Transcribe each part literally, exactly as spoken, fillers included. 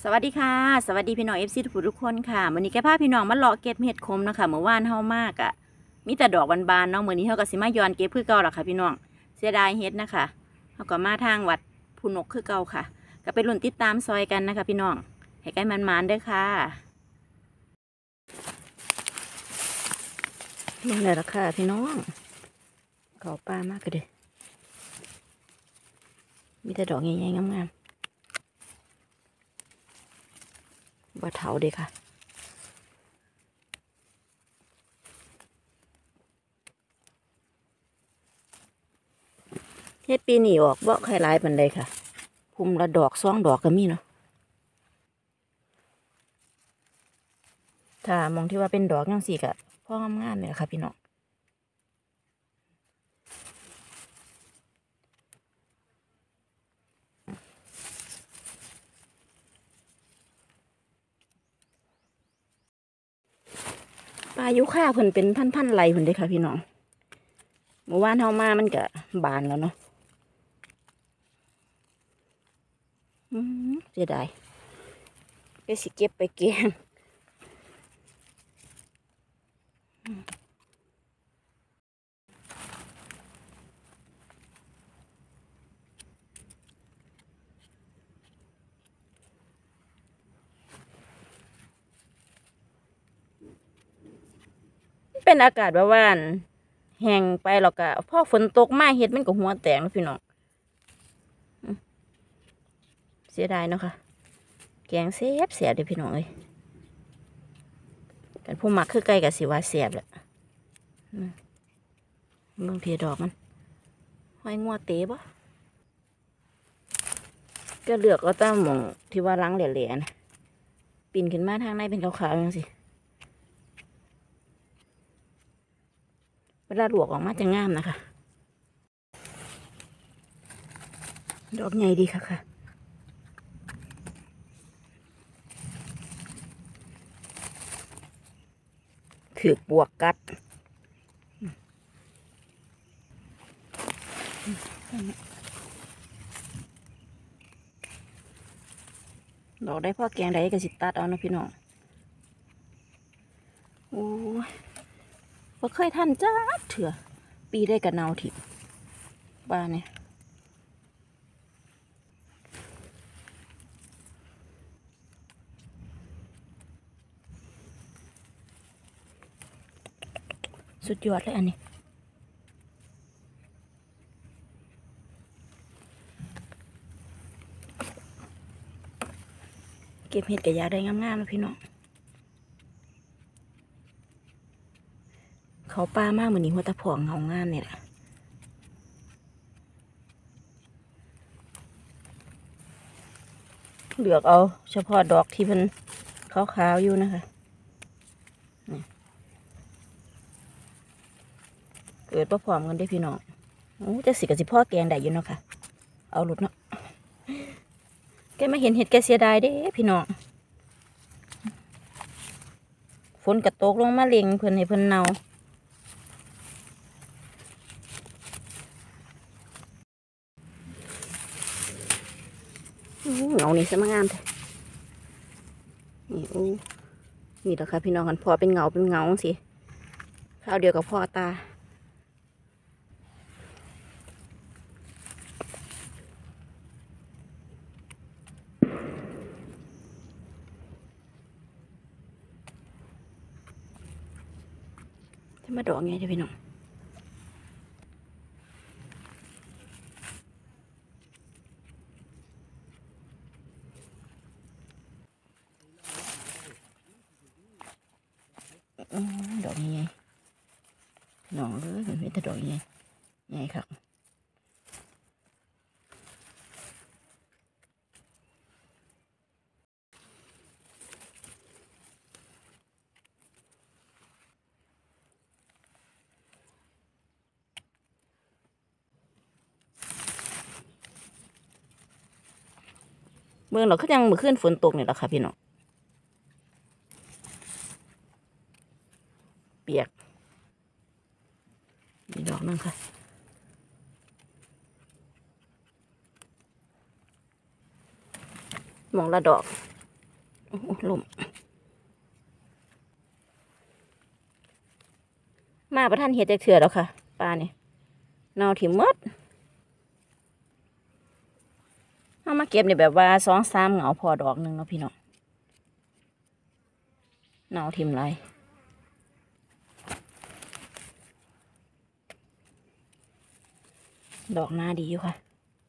สวัสดีค่ะสวัสดีพี่น้องเอฟซีทุกผู้ทุกคนค่ะวันนี้แกพาพี่น้องมาเลาะเก็บเห็ดขมนะคะเมื่อวานเฮามากอ่ะมีแต่ดอกบานๆเนาะมื้อนี้เฮาก็สิมาย้อนเก็บคือเก่าล่ะค่ะพี่น้องเสียดายเห็ดนะคะเฮาก็มาทางวัดภูนกคือเก่าค่ะก็ไปลุ้นติดตามซอยกันนะคะพี่น้องให้ใกล้มันๆเด้อค่ะลงเลยละค่ะพี่น้องเขาป้ามากเลยมีแต่ดอกใหญ่ๆงามๆบ่เถาเด้ค่ะเฮ็ดปีนี้ออกบ่ค่อยหลายปานใดค่ะคุมละดอกสองดอกก็มีเนาะถ้ามองที่ว่าเป็นดอกจังซี่ก็พองามๆเลยค่ะพี่น้องปลายุค่าเพิ่นเป็นพันๆไหลเพิ่นเด้ค่ะพี่น้องเมื่อวานเฮามามันก็บานแล้วเนาะอืมเสียดายเดี๋ยวสิเก็บไปแกงเป็นอากาศแบบว่าแห้งไปแล้วก็พอฝนตกมาเห็ดมันก็หัวแตกนะพี่น้องเสียดายเนาะค่ะแกงเสียบเสียบเด้พี่น้องเอ้ยกันผู้มักคือไก่กับสิว่าเสียบแหละเบิ่งเพียดอกมันห้อยงัวเต๋บ่ก็เลือกเอาตามหม่องที่ว่าล้างแหล่ๆนะปีนขึ้นมาทางในเป็นขาวๆจังสิเวลาลวกออกมาจะงามนะคะดอกใหญ่ดีค่ะค่ะถือบวกกัดดอกได้พ่อแกงได้ก็สิตัดเอานะพี่น้องโอ้ยบ่เคยทันจ้าเถื่อปีได้กระเนาทิบ้านเนี่ยสุดยอดเลยอันนี้เก็บเห็ดกระยาได้งามๆนะพี่น้องเขาป้ามากเหมือนนี้หัวตะพองเงางามเนี่ยแหละเลือกเอาเฉพาะดอกที่มันขาวๆอยู่นะคะเกิดประพร้อมกันได้พี่น้องโอ้จะสิกับสิพ่อแกงได้อยู่เนาะค่ะเอาหลุดเนาะแกไม่เห็นเห็ดแกเสียดายเด้พี่น้องฝนกระตกลงมาเล็งเพิ่นให้เพิ่นเนาเงานี่สมังงามแท้นี่โอ้นี่แหละค่ะพี่น้องกันพอเป็นเงาเป็นเงาสิข้าวเดียวกับพ่อตาจะมาดอกไงเด้พี่น้องดอกใหญ่ๆน้องเลยมันเป็นแต่ดอกใหญ่ใหญ่ค่ะเมื่อเราก็ยังมือขึ้นฝนตกนี่แหละค่ะพี่น้องเปียกมีดอกนึงค่ะมองละดอกโอ้ลมมาประท่านเห็ดจากเถื่อแล้วค่ะปลาเนี่ยเนาถิ่มมดเอามาเก็บเนี่ยแบบว่าสองสามเหงาพอดอกหนึ่งเนาะพี่น้องเนาถิ่มไรดอกหน้าดีอยู่ค่ะ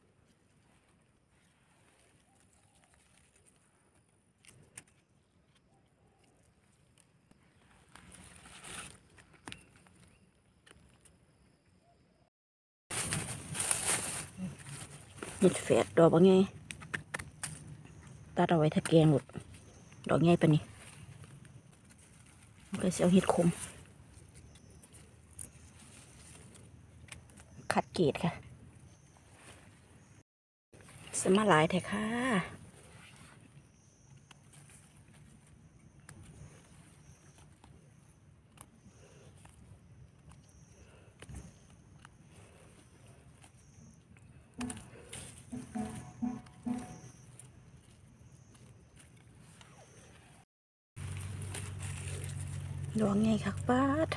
เห็ดแฝดดอกว่าไงตัดเอาไว้ถ้าแกงหมดดอกไงปะนี่ก็เสียวเห็ดคมขัดเกตค่ะสมาหลายแท้ค่ะดอกไงค่ะป้าด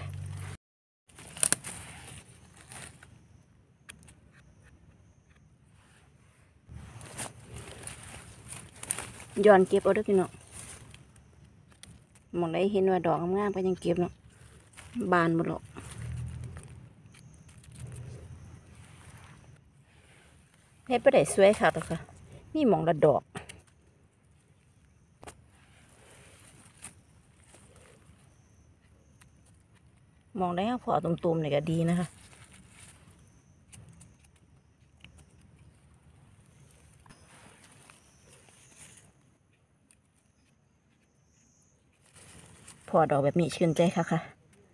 ย้อนเก็บเอาด้วยพี่น้องมองได้เห็นว่าดอกงามๆก็ยังเก็บเนาะบานหมดหรอกเฮ็ดไปได้สวยค่ะตัวค่ะนี่มองละดอกมองได้พอตุ่มๆเนี่ยก็ดีนะคะพอดอกแบบนี้ชื่นใจค่ะค่ะ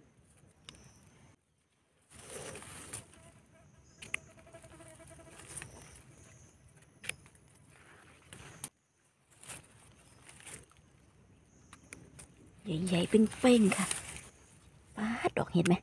ใหญ่ๆเป็นเป้งค่ะป้าดอกเห็นไหม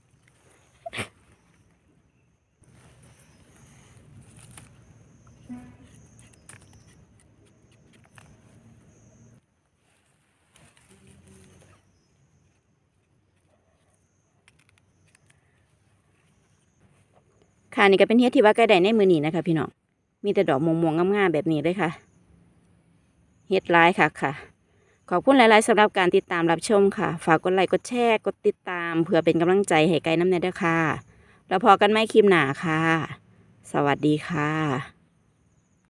ค่ะนี่ก็เป็นเฮ็ดที่ว่าใกล้ได้ในมือนี้นะคะพี่น้องมีแต่ดอกม่วงๆงามๆแบบนี้เลยค่ะเฮ็ดร้ายค่ะค่ะขอบคุณหลายๆสำหรับการติดตามรับชมค่ะฝากกดไลค์กดแชร์กดติดตามเพื่อเป็นกำลังใจให้ไกด์น้ำเนยด้วยค่ะแล้วพอกันไม่คลิปหนาค่ะสวัสดีค่ะ